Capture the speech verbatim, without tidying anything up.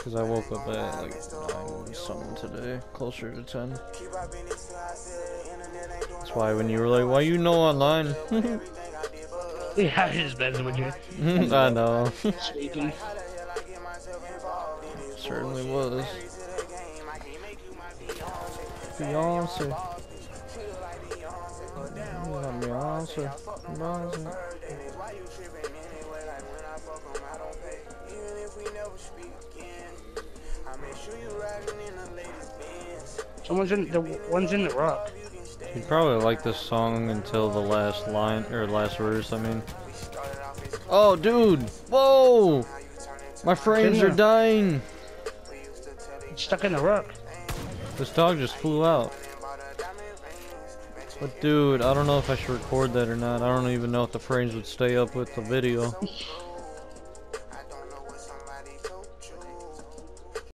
Cause I woke up at like nine something today, closer to ten. That's why when you were like, "Why you know online?" Yeah, I just been with you. I know. Sleeping. Certainly was. Beyonce. Beyonce. Beyonce. Someone's in the one's in the rock. You'd probably like this song until the last line or last verse. I mean. Oh, dude! Whoa! My frames are dying. It's stuck in the rock. This dog just flew out. But dude, I don't know if I should record that or not. I don't even know if the frames would stay up with the video.